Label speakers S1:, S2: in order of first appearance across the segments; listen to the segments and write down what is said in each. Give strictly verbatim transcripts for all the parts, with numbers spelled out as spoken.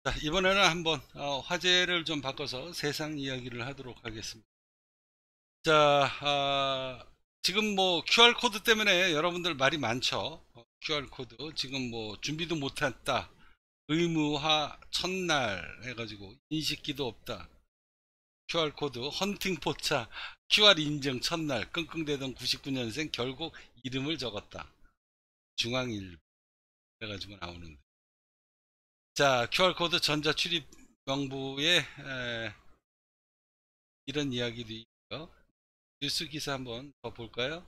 S1: 자, 이번에는 한번 어, 화제를 좀 바꿔서 세상 이야기를 하도록 하겠습니다. 자, 아, 지금 뭐 큐알 코드 때문에 여러분들 말이 많죠. 어, 큐알 코드 지금 뭐 준비도 못했다, 의무화 첫날 해가지고 인식기도 없다, 큐알 코드 헌팅 포차, 큐알 인증 첫날 끙끙대던 구십구 년생 결국 이름을 적었다. 중앙일보 해가지고 나오는데, 자, 큐알 코드 전자 출입 명부에 에, 이런 이야기도 있고요. 뉴스 기사 한번 더 볼까요?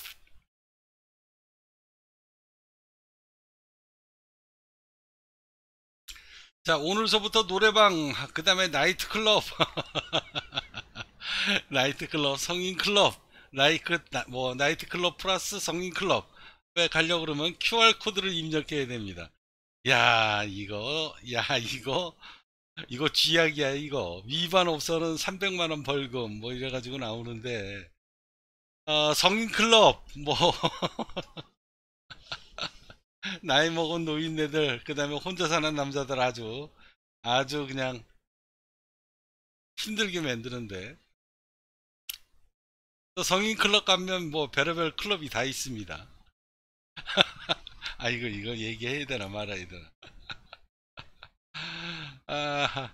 S1: 자, 오늘서부터 노래방, 그 다음에 나이트클럽, 나이트클럽, 성인클럽, 나이트, 뭐, 나이트클럽 플러스 성인클럽에 가려고 그러면 큐알 코드를 입력해야 됩니다. 야, 이거, 야, 이거, 이거 쥐약이야, 이거. 위반 없어는 삼백만 원 벌금, 뭐, 이래가지고 나오는데, 어, 성인클럽, 뭐, 나이 먹은 노인네들, 그 다음에 혼자 사는 남자들 아주, 아주 그냥 힘들게 만드는데, 또 성인 클럽 가면 뭐 별의별 클럽이 다 있습니다. 아, 이거, 이거 얘기해야 되나 말아야 되나. 아,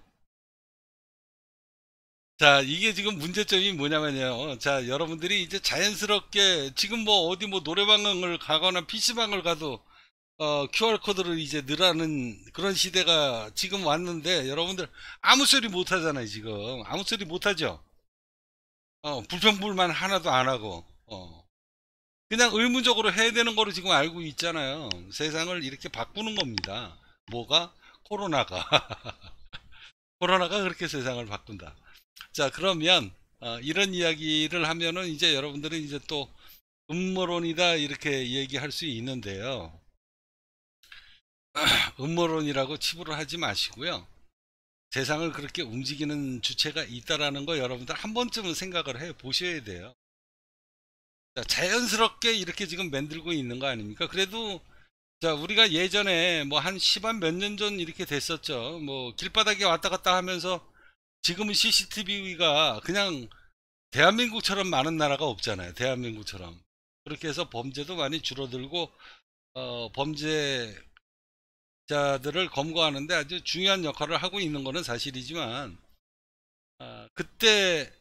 S1: 자, 이게 지금 문제점이 뭐냐면요. 자, 여러분들이 이제 자연스럽게 지금 뭐 어디 뭐 노래방을 가거나 피시방을 가도 어, 큐알 코드를 이제 넣으라는 그런 시대가 지금 왔는데, 여러분들 아무 소리 못 하잖아요, 지금. 아무 소리 못 하죠. 어, 불평불만 하나도 안 하고. 어. 그냥 의무적으로 해야 되는 거로 지금 알고 있잖아요. 세상을 이렇게 바꾸는 겁니다. 뭐가? 코로나가. 코로나가 그렇게 세상을 바꾼다. 자, 그러면 어, 이런 이야기를 하면은 이제 여러분들은 이제 또 음모론이다 이렇게 얘기할 수 있는데요. 음모론이라고 치부를 하지 마시고요. 세상을 그렇게 움직이는 주체가 있다라는 거 여러분들 한 번쯤은 생각을 해 보셔야 돼요. 자, 자연스럽게 이렇게 지금 만들고 있는 거 아닙니까? 그래도 자, 우리가 예전에 뭐 한 십한 몇 년 전 이렇게 됐었죠. 뭐 길바닥에 왔다 갔다 하면서 지금은 씨씨티비가 그냥 대한민국처럼 많은 나라가 없잖아요. 대한민국처럼. 그렇게 해서 범죄도 많이 줄어들고 어, 범죄자들을 검거하는데 아주 중요한 역할을 하고 있는 것은 사실이지만, 아, 그때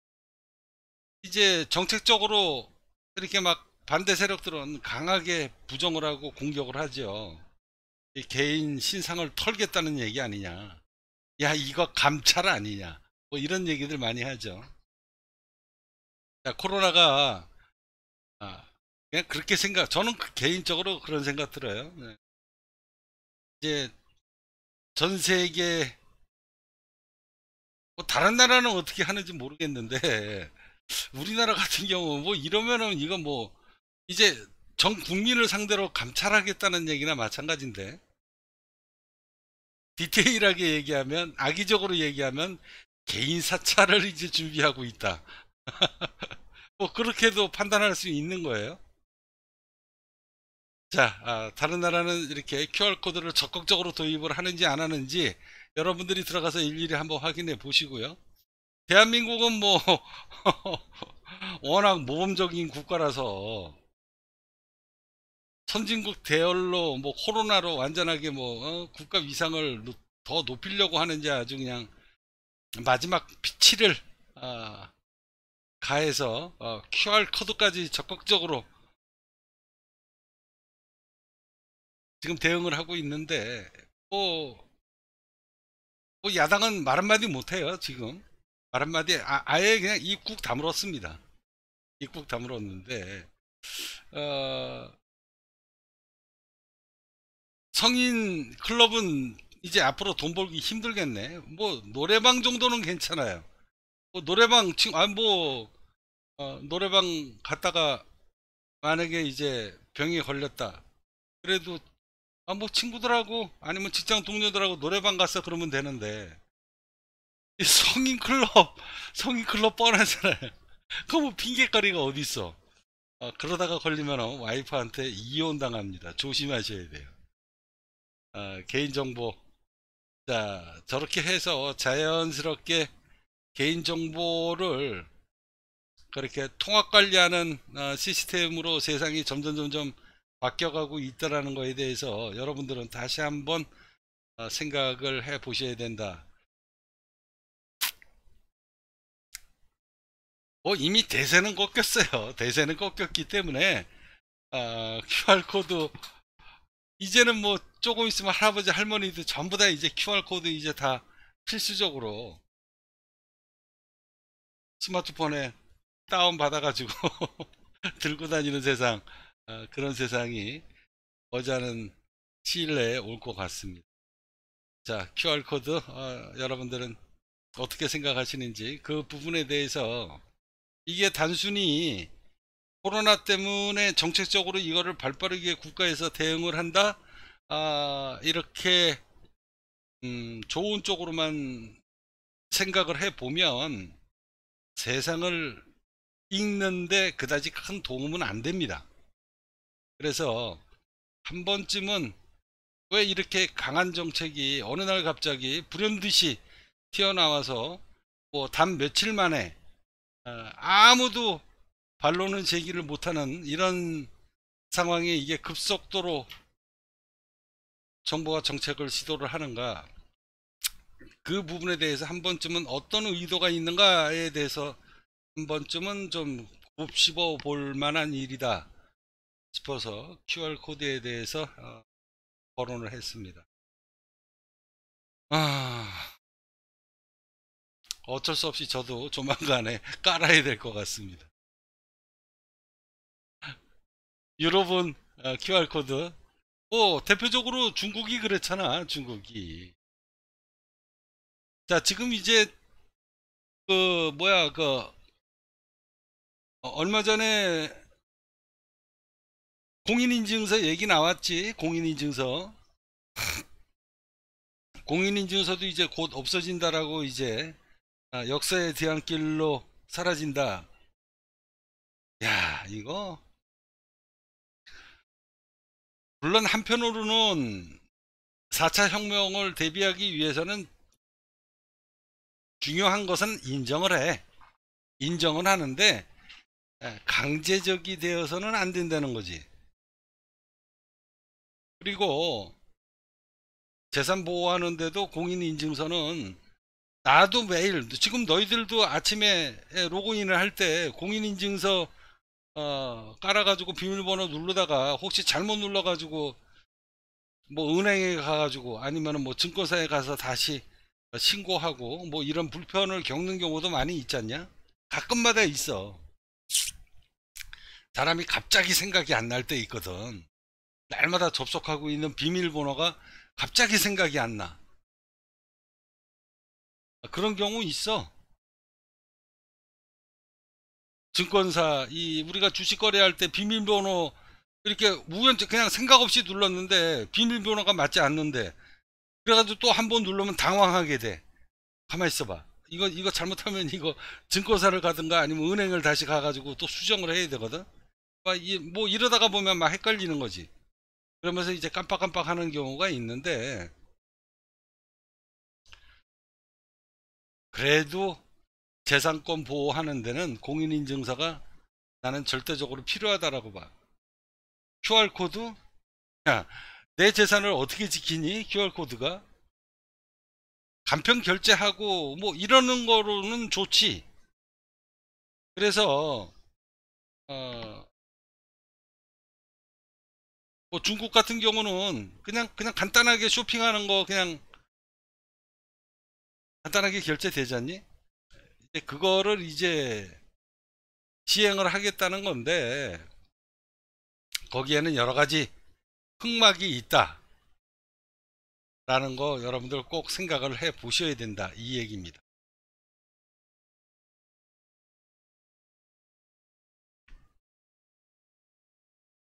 S1: 이제 정책적으로 이렇게 막 반대 세력들은 강하게 부정을 하고 공격을 하죠. 이 개인 신상을 털겠다는 얘기 아니냐. 야, 이거 감찰 아니냐. 뭐 이런 얘기들 많이 하죠. 자, 코로나가 아, 그냥 그렇게 생각, 저는 그 개인적으로 그런 생각 들어요. 네. 이제 전 세계 뭐 다른 나라는 어떻게 하는지 모르겠는데 우리나라 같은 경우 뭐 이러면은 이건 뭐 이제 전 국민을 상대로 감찰하겠다는 얘기나 마찬가지인데, 디테일하게 얘기하면, 악의적으로 얘기하면 개인 사찰을 이제 준비하고 있다. 뭐 그렇게도 판단할 수 있는 거예요. 자, 아, 다른 나라는 이렇게 큐알 코드를 적극적으로 도입을 하는지 안 하는지 여러분들이 들어가서 일일이 한번 확인해 보시고요. 대한민국은 뭐 워낙 모범적인 국가라서 선진국 대열로 뭐 코로나로 완전하게 뭐 어, 국가 위상을 노- 더 높이려고 하는지 아주 그냥 마지막 피치를 아, 가해서 어, 큐알 코드까지 적극적으로 지금 대응을 하고 있는데, 뭐, 뭐 야당은 말 한마디 못해요. 지금 말 한마디 아, 아예 그냥 입국 다물었습니다. 입국 다물었는데 어, 성인 클럽은 이제 앞으로 돈 벌기 힘들겠네. 뭐 노래방 정도는 괜찮아요. 뭐 노래방 친, 아, 뭐 어, 노래방 갔다가 만약에 이제 병이 걸렸다. 그래도 아, 뭐 친구들하고 아니면 직장 동료들하고 노래방 갔어 그러면 되는데, 이 성인 클럽, 성인 클럽 뻔하잖아요. 그 뭐 핑계거리가 어디 있어? 어, 그러다가 걸리면 와이프한테 이혼 당합니다. 조심하셔야 돼요. 어, 개인정보 자, 저렇게 해서 자연스럽게 개인정보를 그렇게 통합 관리하는 어, 시스템으로 세상이 점점 점점 바뀌어가고 있다라는 거에 대해서 여러분들은 다시 한번 어, 생각을 해 보셔야 된다. 뭐 이미 대세는 꺾였어요. 대세는 꺾였기 때문에 어, 큐알코드 이제는 뭐 조금 있으면 할아버지 할머니들 전부 다 이제 큐알코드 이제 다 필수적으로 스마트폰에 다운 받아가지고 들고 다니는 세상, 어, 그런 세상이 머지않은 시일 내에 올 것 같습니다. 자, 큐알코드 어, 여러분들은 어떻게 생각하시는지 그 부분에 대해서 이게 단순히 코로나 때문에 정책적으로 이거를 발빠르게 국가에서 대응을 한다, 아, 이렇게 음, 좋은 쪽으로만 생각을 해보면 세상을 읽는데 그다지 큰 도움은 안 됩니다. 그래서 한 번쯤은 왜 이렇게 강한 정책이 어느 날 갑자기 불현듯이 튀어나와서 뭐 단 며칠 만에 어, 아무도 반론은 제기를 못하는 이런 상황에 이게 급속도로 정부가 정책을 시도를 하는가, 그 부분에 대해서 한 번쯤은 어떤 의도가 있는가에 대해서 한 번쯤은 좀 곱씹어 볼 만한 일이다 싶어서 큐알코드에 대해서 어, 거론을 했습니다. 아, 어쩔 수 없이 저도 조만간에 깔아야 될 것 같습니다. 유럽은 어, 큐알코드, 뭐 대표적으로 중국이 그렇잖아. 중국이. 자, 지금 이제 그 뭐야 그 어, 얼마 전에 공인인증서 얘기 나왔지. 공인인증서. 공인인증서도 이제 곧 없어진다라고, 이제 아, 역사의 뒤안길로 사라진다. 야, 이거 물론 한편으로는 사 차 혁명을 대비하기 위해서는 중요한 것은 인정을 해. 인정은 하는데 강제적이 되어서는 안 된다는 거지. 그리고 재산 보호하는데도 공인인증서는 나도 매일, 지금 너희들도 아침에 로그인을 할 때 공인인증서 어, 깔아가지고 비밀번호 누르다가 혹시 잘못 눌러가지고 뭐 은행에 가가지고 아니면은 뭐 증권사에 가서 다시 신고하고 뭐 이런 불편을 겪는 경우도 많이 있지 않냐? 가끔마다 있어. 사람이 갑자기 생각이 안 날 때 있거든. 날마다 접속하고 있는 비밀번호가 갑자기 생각이 안 나. 그런 경우 있어. 증권사, 이 우리가 주식 거래할 때 비밀번호 이렇게 우연히 그냥 생각 없이 눌렀는데 비밀번호가 맞지 않는데, 그래가지고 또 한 번 누르면 당황하게 돼. 가만 있어봐. 이거 이거 잘못하면 이거 증권사를 가든가 아니면 은행을 다시 가가지고 또 수정을 해야 되거든. 막 이- 뭐 이러다가 보면 막 헷갈리는 거지. 그러면서 이제 깜빡깜빡 하는 경우가 있는데, 그래도 재산권 보호하는 데는 공인인증서가 나는 절대적으로 필요하다라고 봐. 큐알코드? 야, 내 재산을 어떻게 지키니? 큐알코드가? 간편 결제하고 뭐 이러는 거로는 좋지. 그래서 어, 뭐 중국 같은 경우는 그냥 그냥 간단하게 쇼핑하는 거 그냥 간단하게 결제되지 않니? 이제 그거를 이제 시행을 하겠다는 건데, 거기에는 여러 가지 흑막이 있다라는 거 여러분들 꼭 생각을 해 보셔야 된다, 이 얘기입니다.